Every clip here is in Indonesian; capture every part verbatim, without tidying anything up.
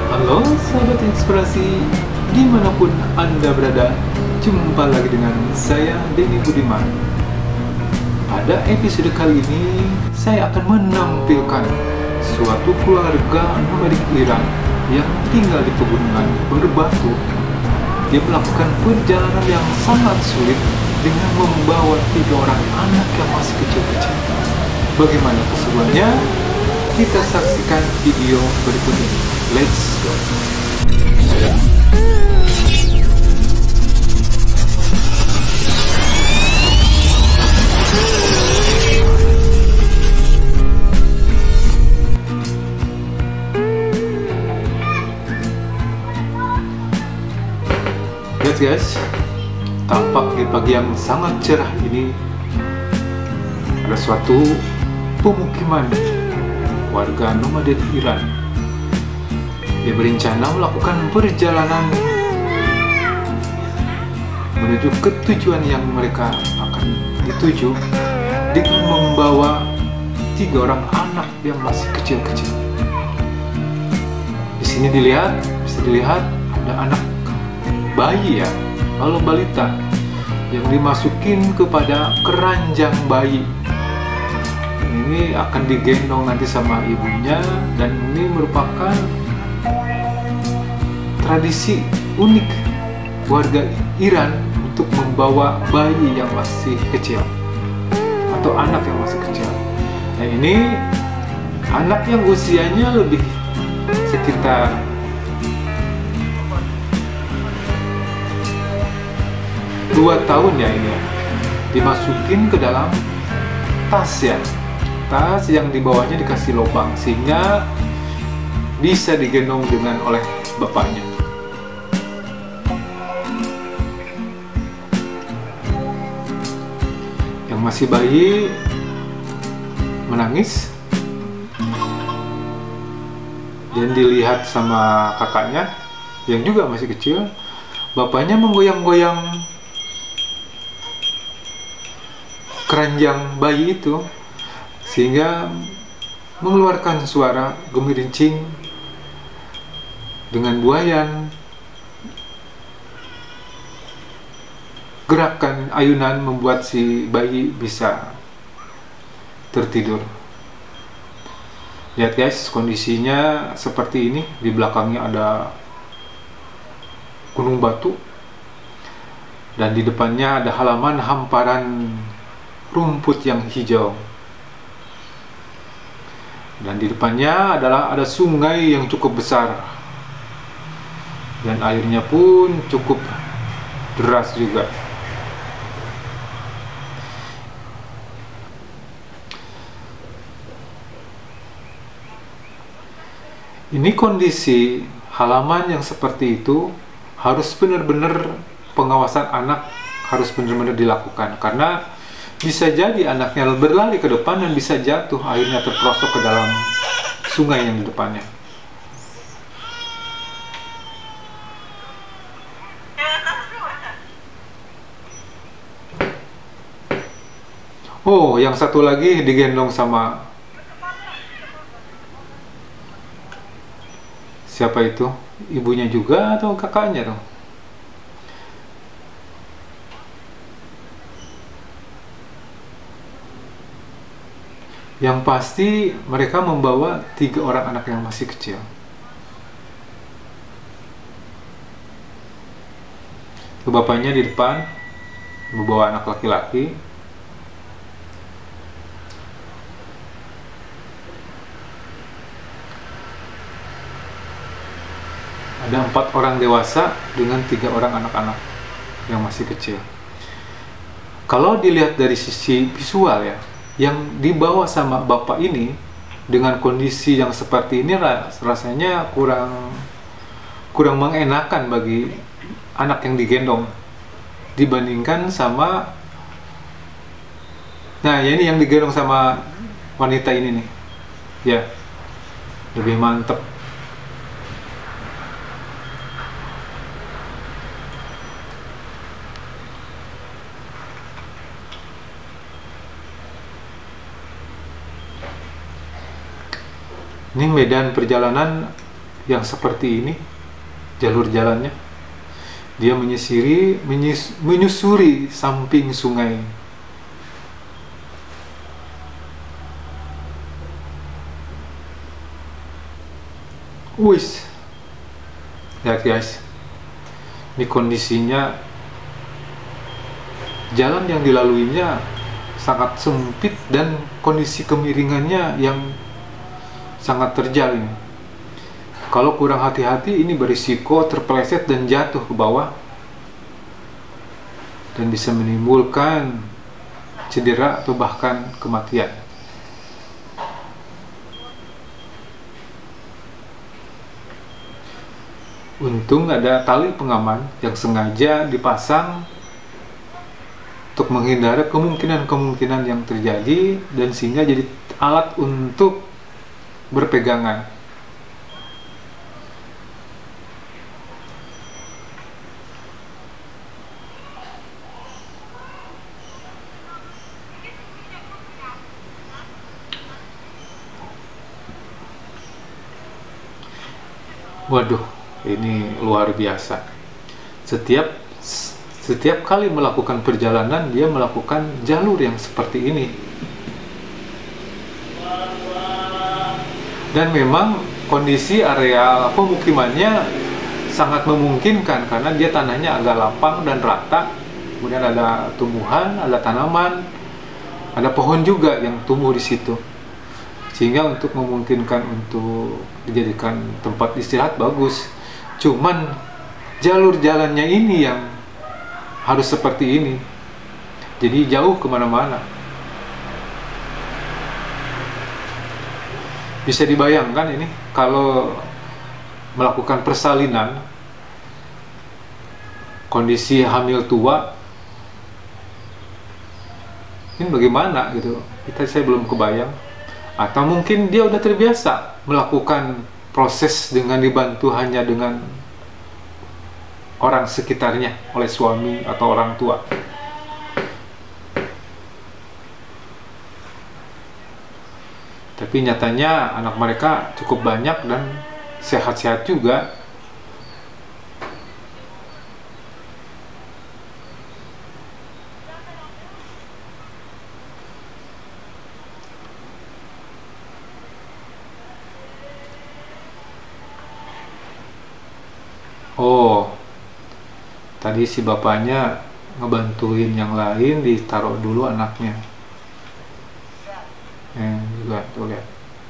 Halo sahabat inspirasi, dimanapun Anda berada, jumpa lagi dengan saya Denny Budiman. Pada episode kali ini, saya akan menampilkan suatu keluarga nomadik Iran yang tinggal di pegunungan berbatu. Dia melakukan perjalanan yang sangat sulit dengan membawa tiga orang anak yang masih kecil-kecil. Bagaimana keseruannya? Kita saksikan video berikut ini. Let's go. Lihat guys, tampak di pagi yang sangat cerah ini ada suatu pemukiman warga nomaden Iran. Dia berencana melakukan perjalanan menuju ke tujuan yang mereka akan dituju dengan membawa tiga orang anak yang masih kecil-kecil. Di sini dilihat, bisa dilihat ada anak bayi ya, lalu balita yang dimasukin kepada keranjang bayi. Ini akan digendong nanti sama ibunya, dan ini merupakan tradisi unik warga Iran untuk membawa bayi yang masih kecil atau anak yang masih kecil. Nah, ini anak yang usianya lebih sekitar dua tahun ya, ini ya, dimasukin ke dalam tas ya, tas yang di bawahnya dikasih lubang sehingga bisa digendong dengan oleh bapaknya. Yang masih bayi menangis dan dilihat sama kakaknya yang juga masih kecil. Bapaknya menggoyang-goyang keranjang bayi itu sehingga mengeluarkan suara gemerincing dengan buayan. Gerakan ayunan membuat si bayi bisa tertidur. Lihat guys, kondisinya seperti ini. Di belakangnya ada gunung batu dan di depannya ada halaman hamparan rumput yang hijau. Dan di depannya adalah ada sungai yang cukup besar dan airnya pun cukup deras juga. Ini kondisi halaman yang seperti itu harus benar-benar pengawasan anak harus benar-benar dilakukan, karena bisa jadi anaknya berlari ke depan dan bisa jatuh, akhirnya terperosok ke dalam sungai yang di depannya. Oh, yang satu lagi digendong sama siapa itu? Ibunya juga atau kakaknya tuh? Yang pasti mereka membawa tiga orang anak yang masih kecil. Bapaknya di depan membawa anak laki-laki. Ada empat orang dewasa dengan tiga orang anak-anak yang masih kecil. Kalau dilihat dari sisi visual ya, yang dibawa sama bapak ini dengan kondisi yang seperti ini rasanya kurang kurang mengenakan bagi anak yang digendong dibandingkan sama, nah ya ini yang digendong sama wanita ini nih ya, lebih mantep. Ini medan perjalanan yang seperti ini jalur jalannya. Dia menyisiri, menyus, menyusuri samping sungai. Wis, lihat guys, ini kondisinya, jalan yang dilaluinya sangat sempit dan kondisi kemiringannya yang sangat terjal ini. Kalau kurang hati-hati ini berisiko terpeleset dan jatuh ke bawah dan bisa menimbulkan cedera atau bahkan kematian. Untung ada tali pengaman yang sengaja dipasang untuk menghindari kemungkinan-kemungkinan yang terjadi dan sehingga jadi alat untuk berpegangan. Waduh, ini luar biasa. Setiap setiap kali melakukan perjalanan, dia melakukan jalur yang seperti ini. Dan memang kondisi area pemukimannya sangat memungkinkan karena dia tanahnya agak lapang dan rata. Kemudian ada tumbuhan, ada tanaman, ada pohon juga yang tumbuh di situ. Sehingga untuk memungkinkan untuk dijadikan tempat istirahat bagus. Cuman jalur jalannya ini yang harus seperti ini, jadi jauh kemana-mana. Bisa dibayangkan ini kalau melakukan persalinan, kondisi hamil tua, ini bagaimana gitu, kita saya belum kebayang. Atau mungkin dia udah terbiasa melakukan proses dengan dibantu hanya dengan orang sekitarnya, oleh suami atau orang tua. Tapi nyatanya anak mereka cukup banyak dan sehat-sehat juga. Oh, tadi si bapaknya ngebantuin yang lain, ditaruh dulu anaknya. Eh, juga tuh lihat.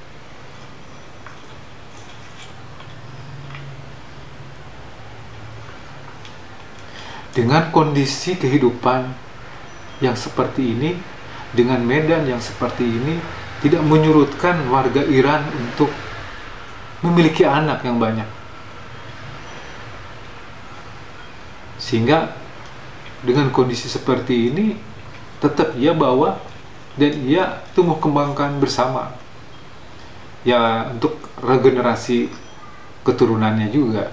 Dengan kondisi kehidupan yang seperti ini, dengan medan yang seperti ini, tidak menyurutkan warga Iran untuk memiliki anak yang banyak. Sehingga dengan kondisi seperti ini tetap ia bawa dan ia tumbuh kembangkan bersama ya, untuk regenerasi keturunannya juga.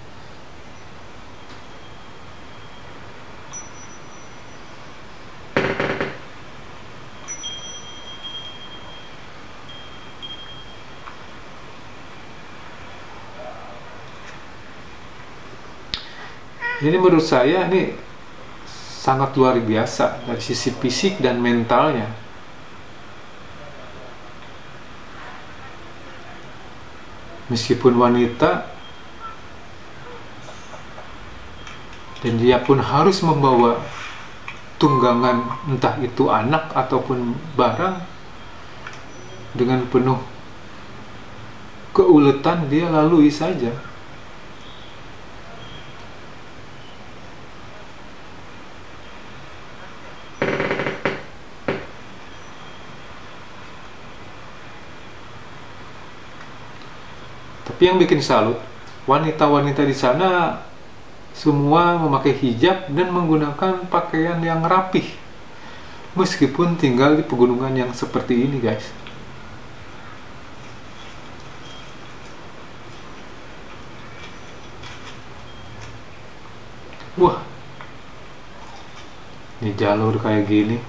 Ini menurut saya ini sangat luar biasa dari sisi fisik dan mentalnya. Meskipun wanita dan dia pun harus membawa tunggangan, entah itu anak ataupun barang, dengan penuh keuletan dia lalui saja. Tapi yang bikin salut, wanita-wanita di sana semua memakai hijab dan menggunakan pakaian yang rapih, meskipun tinggal di pegunungan yang seperti ini, guys. Wah, ini jalur kayak gini.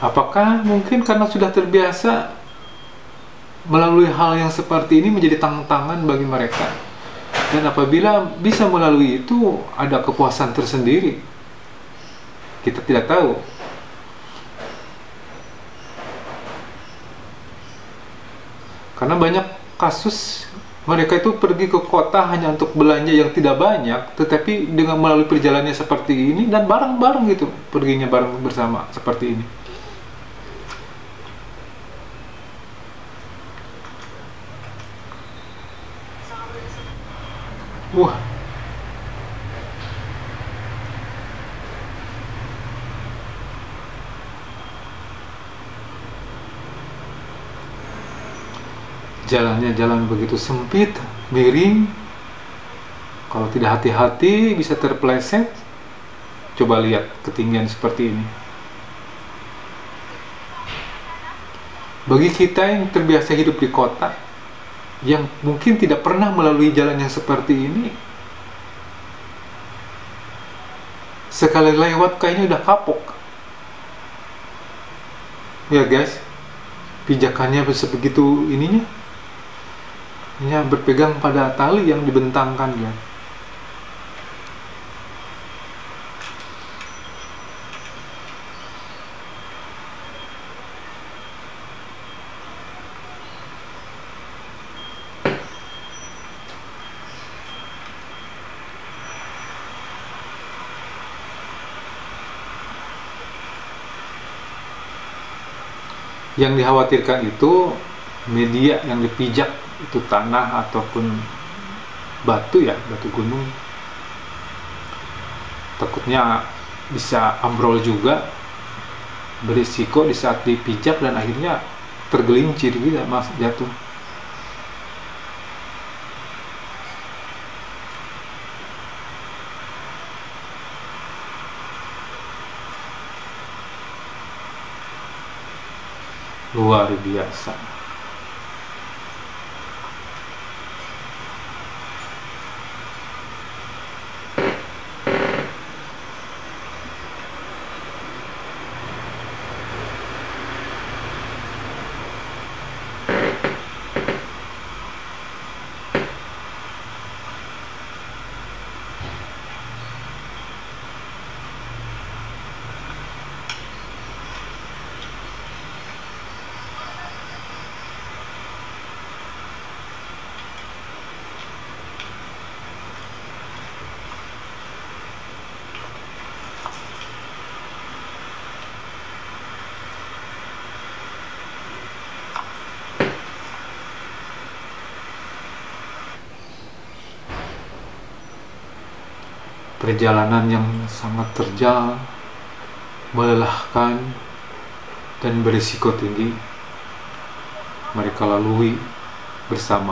Apakah mungkin karena sudah terbiasa melalui hal yang seperti ini menjadi tantangan bagi mereka? Dan apabila bisa melalui itu, ada kepuasan tersendiri. Kita tidak tahu. Karena banyak kasus mereka itu pergi ke kota hanya untuk belanja yang tidak banyak, tetapi dengan melalui perjalanannya seperti ini dan bareng-bareng gitu, perginya bareng bersama seperti ini. Wah, jalannya jalan begitu sempit, miring. Kalau tidak hati-hati bisa terpeleset. Coba lihat ketinggian seperti ini. Bagi kita yang terbiasa hidup di kota, yang mungkin tidak pernah melalui jalan yang seperti ini, sekali lewat kayaknya udah kapok. Ya guys, pijakannya sebegitu ininya, hanya berpegang pada tali yang dibentangkan ya. Yang dikhawatirkan itu media yang dipijak, itu tanah ataupun batu ya, batu gunung. Takutnya bisa ambrol juga, berisiko di saat dipijak dan akhirnya tergelincir gitu, mas, jatuh. Luar biasa. Perjalanan yang sangat terjal, melelahkan, dan berisiko tinggi mereka lalui bersama.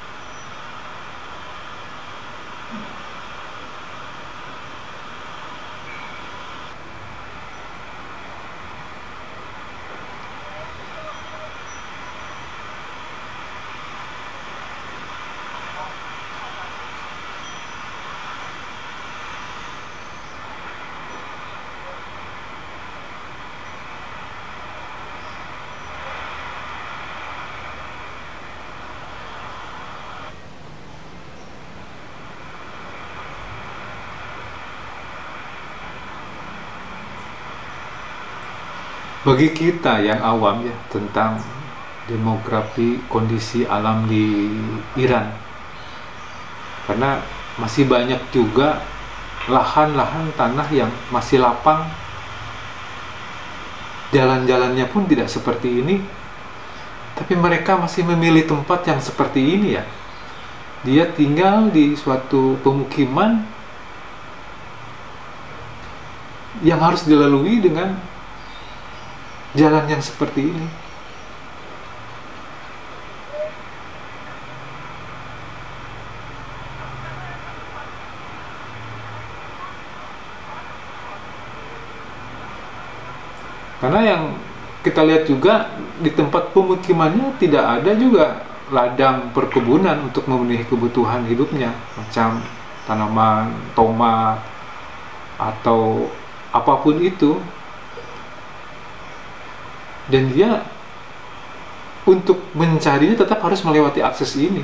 Bagi kita yang awam ya tentang demografi kondisi alam di Iran, karena masih banyak juga lahan-lahan tanah yang masih lapang, jalan-jalannya pun tidak seperti ini, tapi mereka masih memilih tempat yang seperti ini ya. Dia tinggal di suatu pemukiman yang harus dilalui dengan jalan yang seperti ini. Karena yang kita lihat juga di tempat pemukimannya tidak ada juga ladang perkebunan untuk memenuhi kebutuhan hidupnya, macam tanaman tomat atau apapun itu. dan dia untuk mencarinya tetap harus melewati akses ini.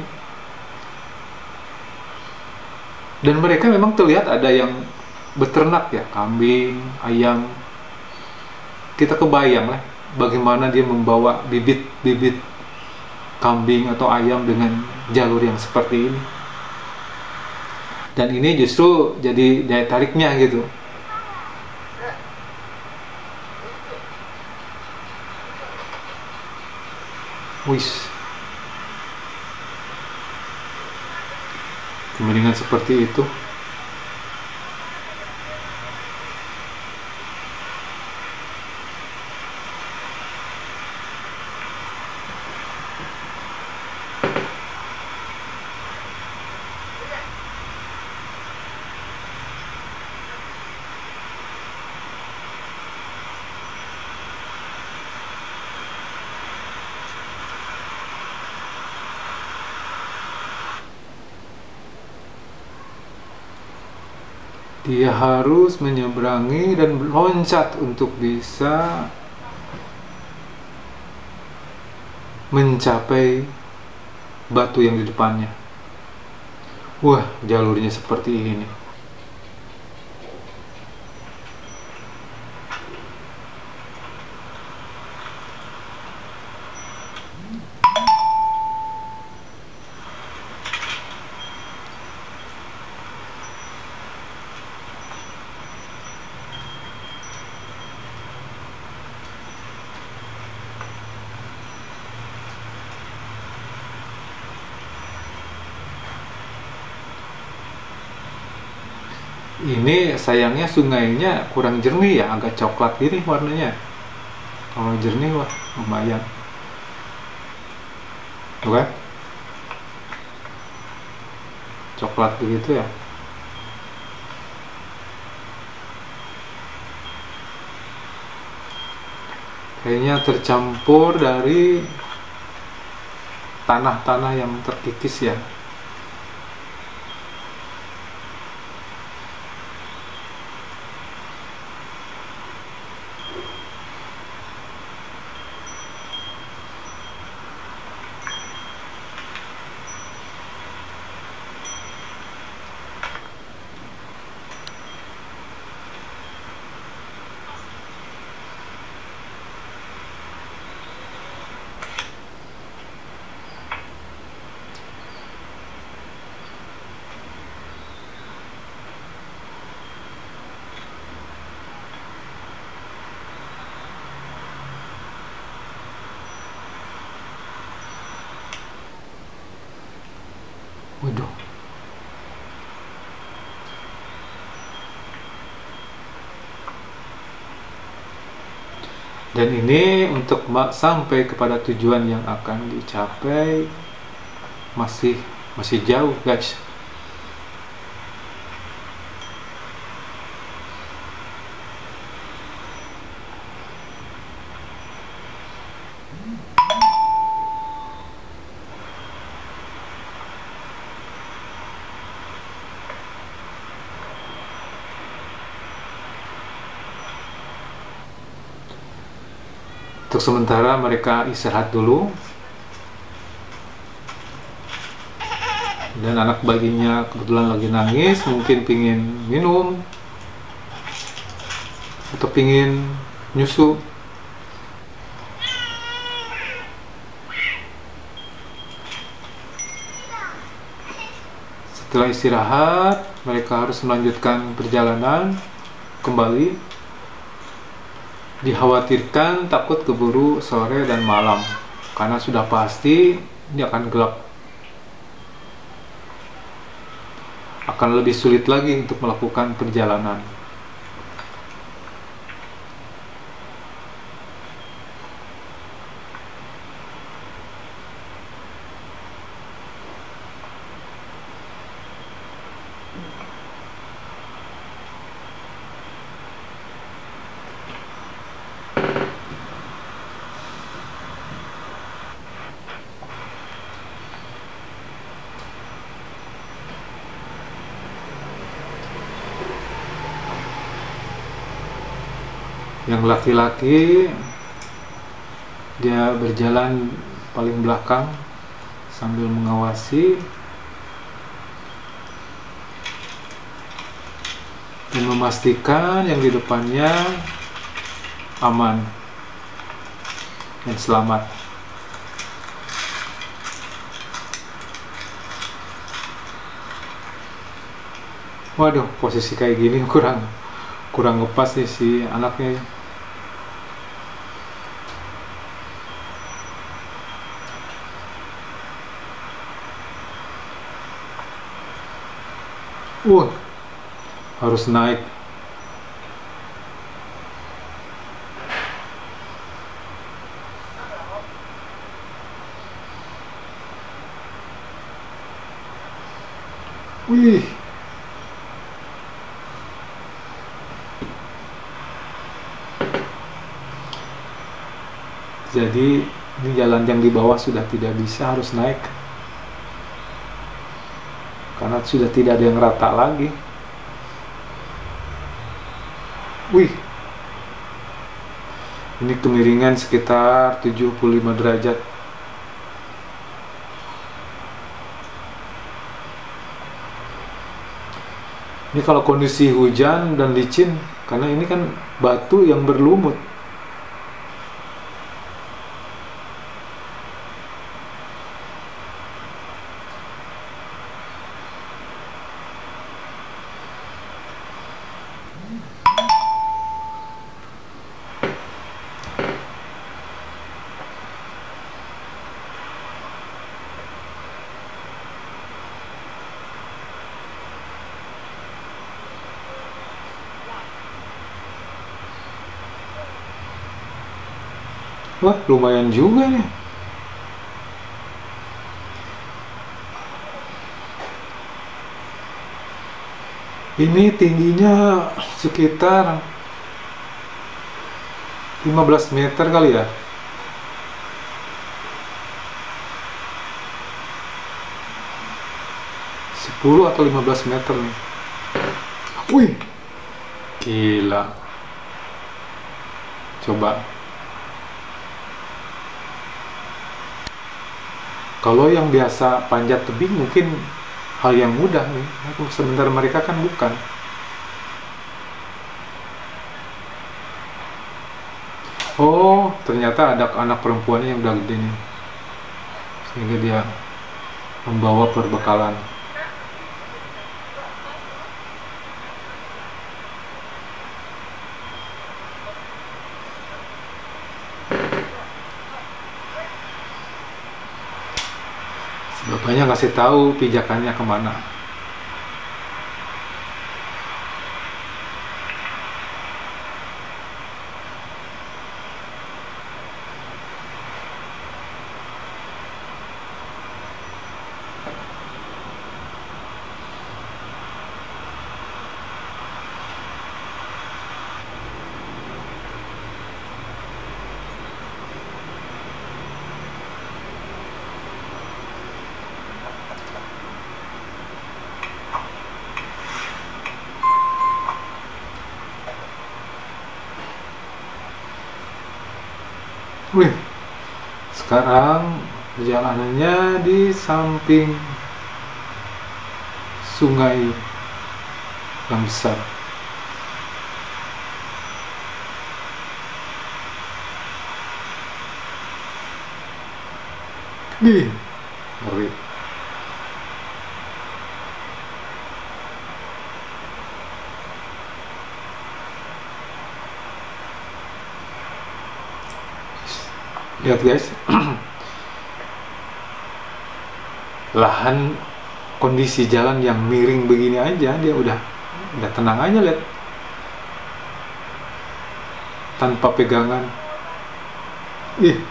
Dan mereka memang terlihat ada yang beternak ya, kambing, ayam. Kita kebayang lah bagaimana dia membawa bibit-bibit kambing atau ayam dengan jalur yang seperti ini. Dan ini justru jadi daya tariknya gitu. Wis, kemudian seperti itu. Dia harus menyeberangi dan loncat untuk bisa mencapai batu yang di depannya. Wah, jalurnya seperti ini. Ini sayangnya sungainya kurang jernih ya, agak coklat gini warnanya. Kalau jernih wah lumayan. Tuh kan? Coklat begitu ya. Kayaknya tercampur dari tanah-tanah yang terkikis ya. Waduh. Dan ini untuk sampai kepada tujuan yang akan dicapai masih masih jauh, guys. Untuk sementara mereka istirahat dulu. Dan anak baginya kebetulan lagi nangis, mungkin pingin minum atau pingin nyusu. Setelah istirahat, mereka harus melanjutkan perjalanan kembali. Dikhawatirkan takut keburu sore dan malam, karena sudah pasti dia akan gelap. Akan lebih sulit lagi untuk melakukan perjalanan. Yang laki-laki Dia berjalan paling belakang sambil mengawasi dan memastikan yang di depannya aman dan selamat. Waduh, posisi kayak gini kurang kurang ngepas nih si anaknya. Uh, harus naik. Wih. Jadi ini jalan yang di bawah sudah tidak bisa, harus naik. Karena sudah tidak ada yang rata lagi. Wih. Ini kemiringan sekitar tujuh puluh lima derajat. Ini kalau kondisi hujan dan licin, karena ini kan batu yang berlumut. Wah, lumayan juga nih. Ini tingginya sekitar lima belas meter kali ya. sepuluh atau lima belas meter nih. Wih. Gila. Coba. Kalau yang biasa panjat tebing mungkin hal yang mudah nih, sementara mereka kan bukan. Oh, ternyata ada anak perempuannya yang udah gede nih, sehingga dia membawa perbekalan. Bapaknya ngasih tahu pijakannya kemana. Wih, sekarang perjalanannya di samping sungai yang besar. Ih, ngeri. Lihat guys, lahan kondisi jalan yang miring begini aja dia udah udah tenang aja, lihat, tanpa pegangan. Ih,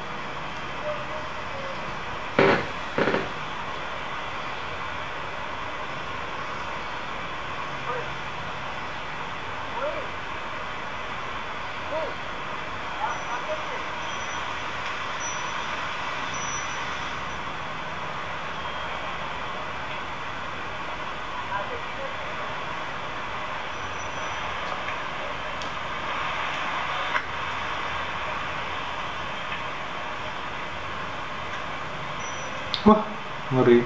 Wah, ngeri.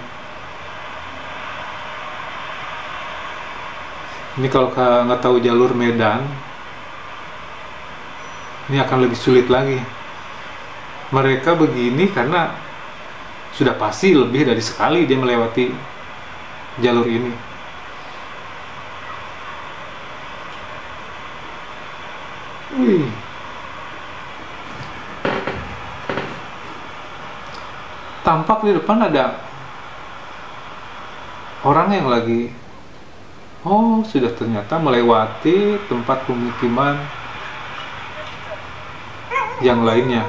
Ini kalau ka- nggak tahu jalur Medan, ini akan lebih sulit lagi. Mereka begini karena sudah pasti lebih dari sekali dia melewati jalur ini. Wih. Tampak di depan ada orang yang lagi, oh sudah ternyata melewati tempat pemukiman yang lainnya.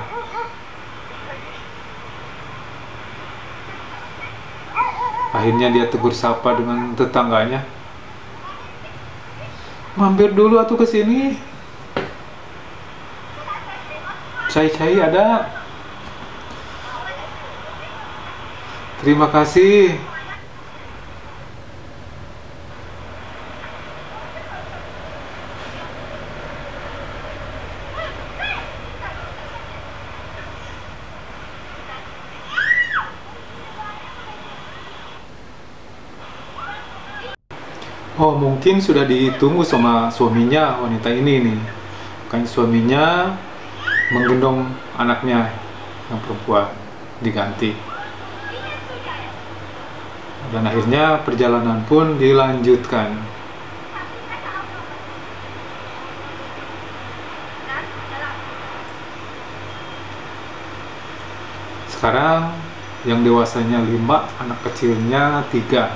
Akhirnya dia tegur sapa dengan tetangganya, mampir dulu atuh ke sini, cai-cai ada. Terima kasih. Oh, mungkin sudah ditunggu sama suaminya wanita ini nih. Makanya suaminya menggendong anaknya yang perempuan diganti. Dan akhirnya perjalanan pun dilanjutkan. Sekarang yang dewasanya lima, anak kecilnya tiga.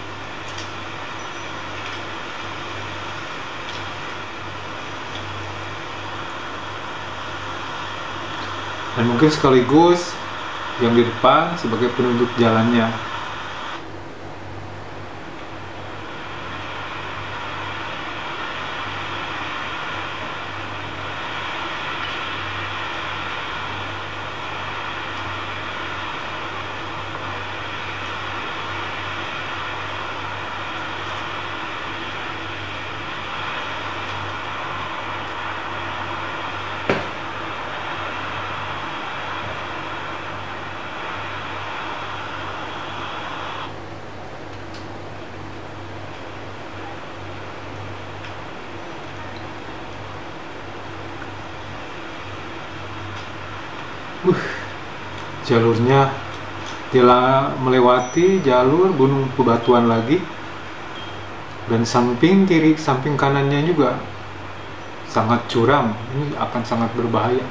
Dan mungkin sekaligus yang di depan sebagai penunjuk jalannya. Uh, jalurnya dia melewati jalur gunung bebatuan lagi, dan samping kiri samping kanannya juga sangat curam. Ini akan sangat berbahaya.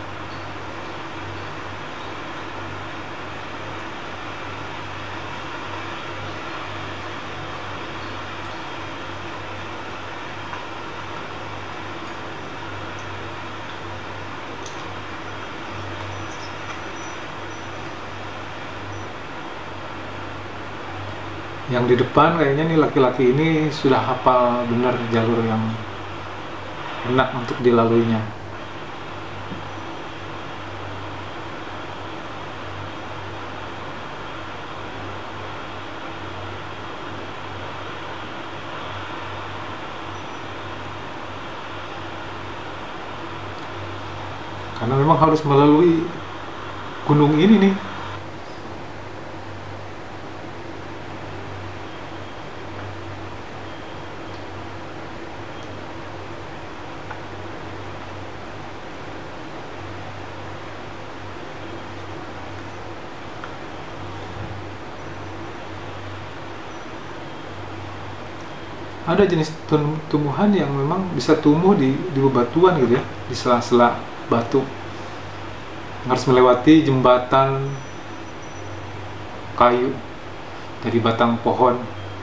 Yang di depan kayaknya nih laki-laki ini sudah hafal benar jalur yang enak untuk dilaluinya. Karena memang harus melalui gunung ini nih. Ada jenis tumbuhan yang memang bisa tumbuh di, di bebatuan gitu ya, di sela-sela batu. Harus melewati jembatan kayu dari batang pohon.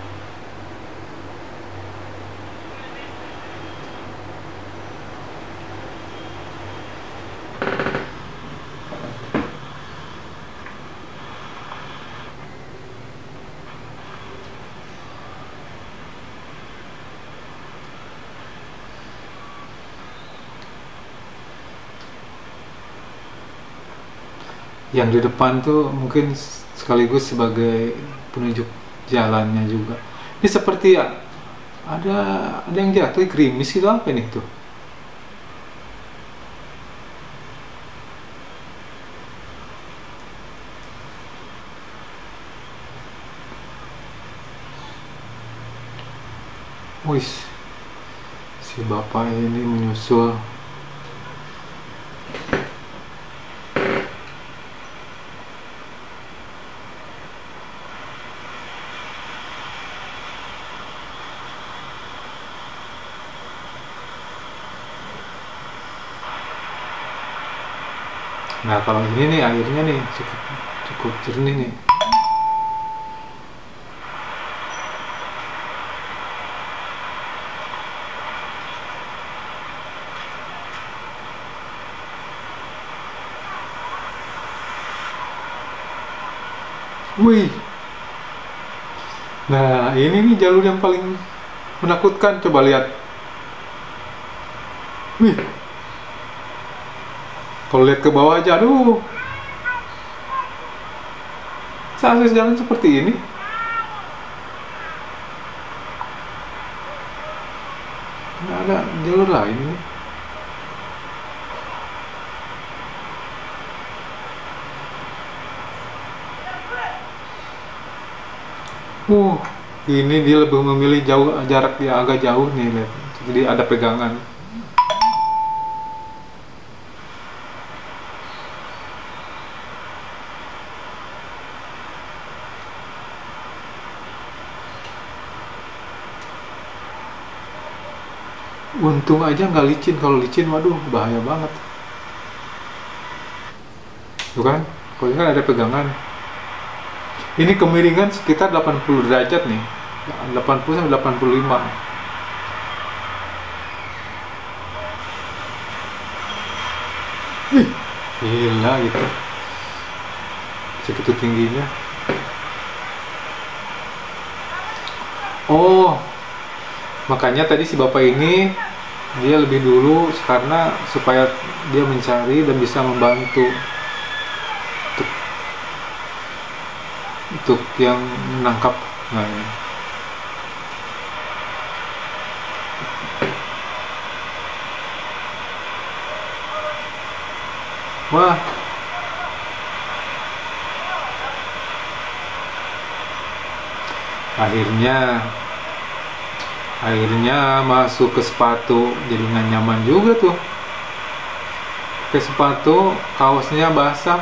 Yang di depan tuh mungkin sekaligus sebagai penunjuk jalannya juga. Ini seperti ya, ada ada yang jatuh gerimis itu, apa nih tuh? Wih, si bapak ini menyusul. Nah kalau ini nih airnya nih cukup cukup jernih nih. Wih. Nah ini nih jalur yang paling menakutkan, coba lihat. Wih. Kalau lihat ke bawah aja, aduh. Seakses jalan seperti ini. Nggak ada jalur lain ini. Uh, ini dia lebih memilih jauh, jarak dia agak jauh nih, lihat. Jadi ada pegangan. Untung aja nggak licin, kalau licin waduh bahaya banget. Tuh kan, kalau ini kan ada pegangan. Ini kemiringan sekitar delapan puluh derajat nih, delapan puluh sampai delapan puluh lima. Ih, gila gitu, segitu tingginya. Oh, makanya tadi si bapak ini dia lebih dulu karena supaya dia mencari dan bisa membantu untuk, untuk yang menangkap. Nah, ini. Wah, akhirnya akhirnya masuk ke sepatu, jadi nggak nyaman juga tuh. Ke sepatu, kaosnya basah.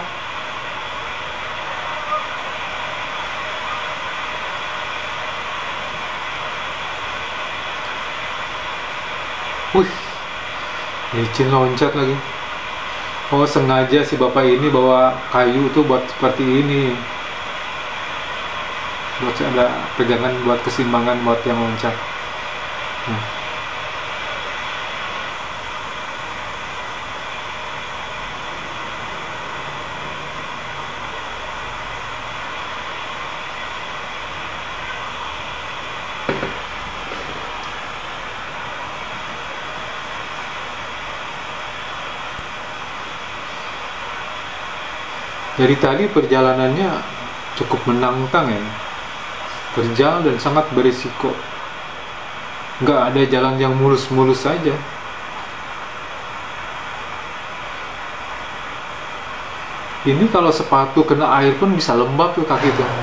Wih, licin, loncat lagi. Oh, sengaja si bapak ini bawa kayu tuh buat seperti ini, buat ada pegangan, buat keseimbangan buat yang loncat. Nah. Dari tadi perjalanannya cukup menantang ya, terjal dan sangat berisiko. Nggak ada jalan yang mulus-mulus saja. Ini kalau sepatu kena air pun bisa lembab tuh kaki tuh.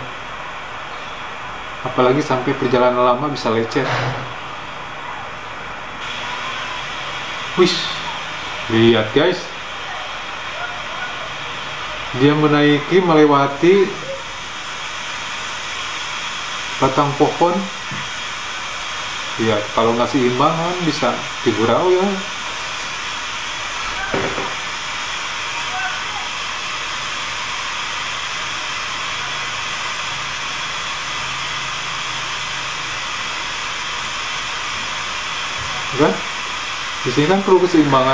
Apalagi sampai perjalanan lama bisa lecet. Wih, lihat guys. Dia menaiki melewati batang pohon. Ya, kalau nggak seimbang kan bisa digurau ya. Kan? Di sini kan perlu keseimbangan.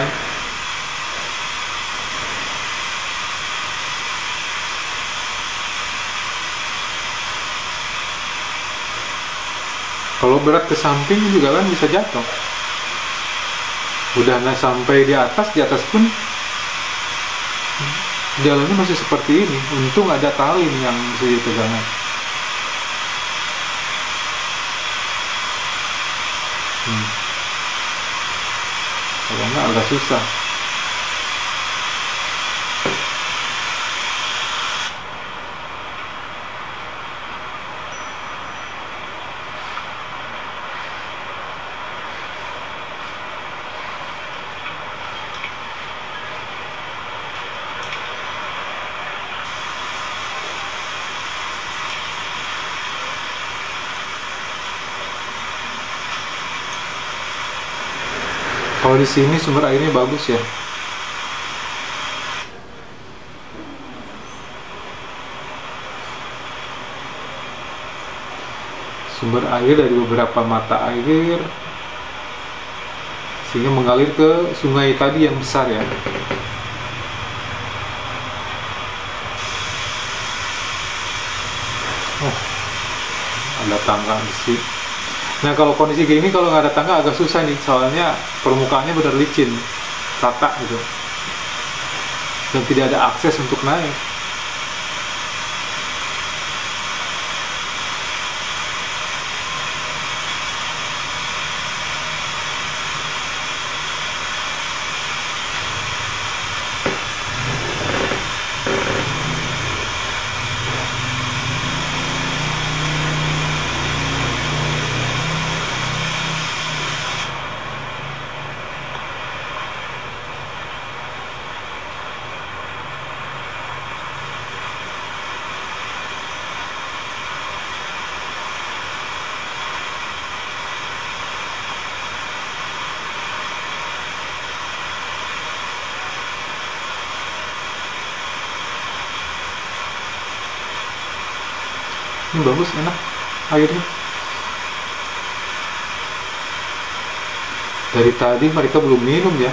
Kalau berat ke samping juga kan bisa jatuh. Udah nah sampai di atas, di atas pun jalannya masih seperti ini. Untung ada tali yang bisa dipegangan. Hmm. Kalau nggak agak susah. Kalau di sini sumber airnya bagus ya. Sumber air dari beberapa mata air sehingga mengalir ke sungai tadi yang besar ya. Oh, ada tangga besi. Nah kalau kondisi gini, kalau nggak ada tangga agak susah nih, soalnya permukaannya benar licin, rata gitu, dan tidak ada akses untuk naik. Ini bagus, enak airnya. Dari tadi mereka belum minum ya.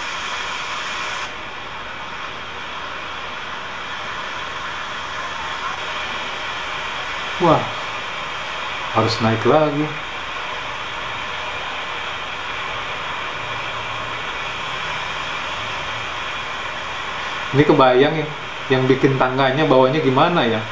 Wah, harus naik lagi. Ini kebayang ya, yang bikin tangganya bawahnya gimana ya.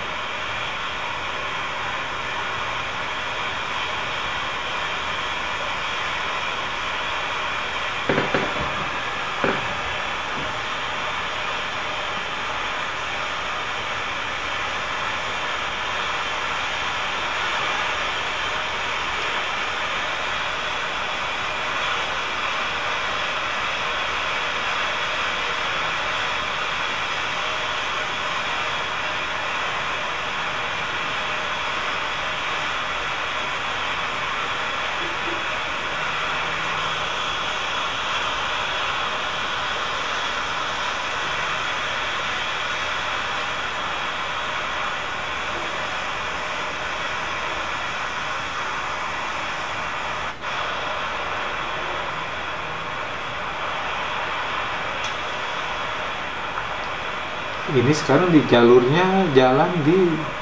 Ini sekarang di jalurnya jalan di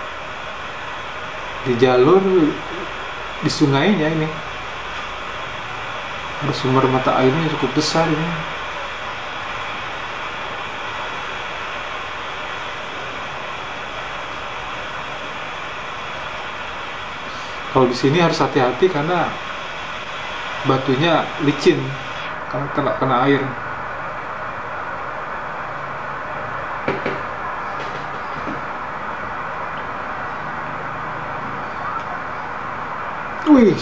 di jalur di sungainya ini. Ada sumber mata airnya cukup besar ini. Kalau di sini harus hati-hati karena batunya licin karena kena kena air. Wih,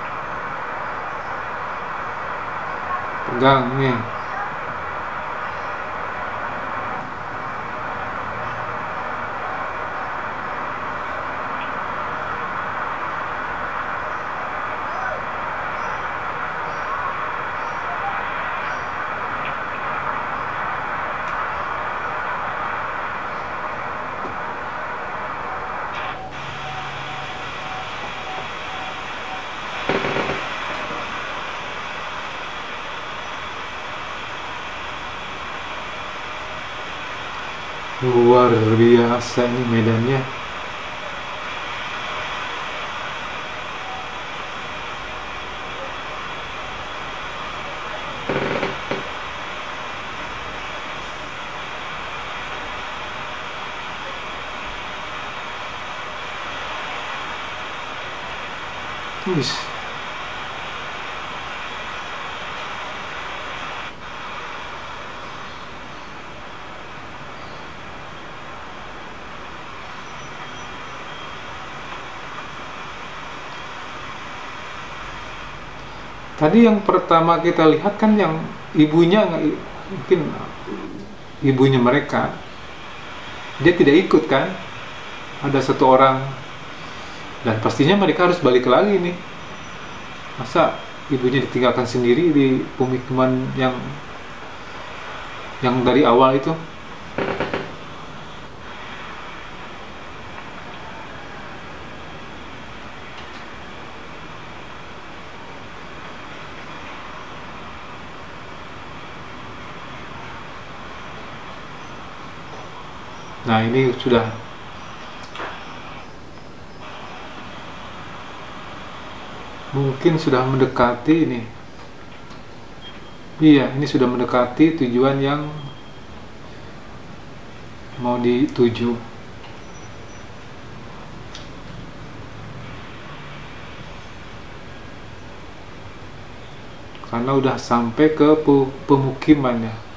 pegang nih. Luar biasa ini medannya. Wih. Tadi yang pertama kita lihat kan yang ibunya, mungkin ibunya mereka, dia tidak ikut kan, ada satu orang, dan pastinya mereka harus balik lagi nih. Masa ibunya ditinggalkan sendiri di pemukiman yang yang dari awal itu. Nah, ini sudah mungkin sudah mendekati ini. Iya, ini sudah mendekati tujuan yang mau dituju. Karena udah sampai ke pemukimannya.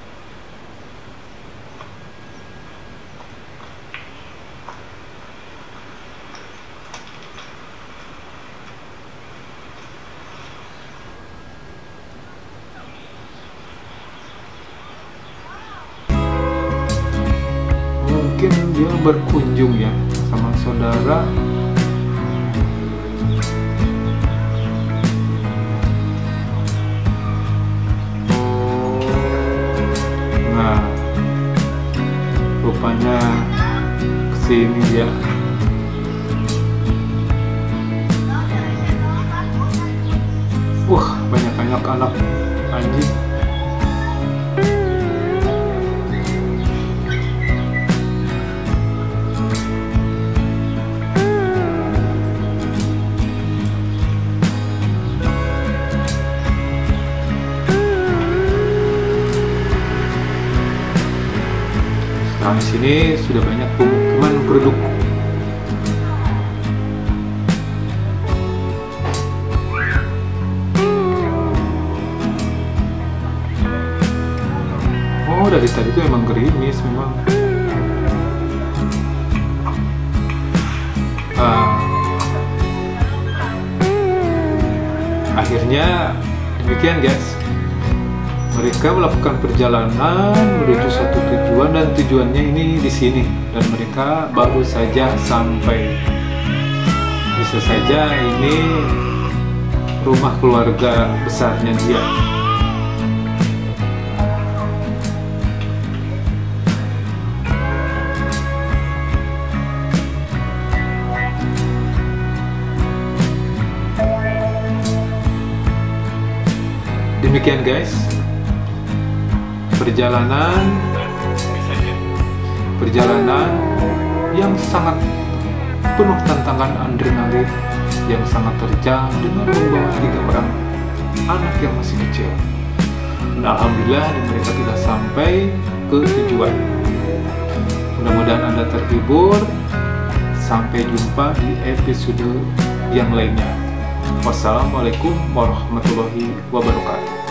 Mungkin dia berkunjung ya sama saudara. Nah, rupanya kesini dia. Wah, banyak-banyak anak anjing. Nah, di sini sudah banyak pemukiman penduduk. Oh, dari tadi itu emang gerimis memang. Ah, akhirnya demikian guys. Mereka melakukan perjalanan menuju satu tujuan dan tujuannya ini di sini, dan mereka baru saja sampai. Bisa saja ini rumah keluarga besarnya dia. Demikian guys. Perjalanan perjalanan yang sangat penuh tantangan adrenalin, yang sangat terjang dengan membawa tiga orang anak yang masih kecil. Dan alhamdulillah mereka tidak sampai ke tujuan. Mudah-mudahan Anda terhibur. Sampai jumpa di episode yang lainnya. Wassalamualaikum warahmatullahi wabarakatuh.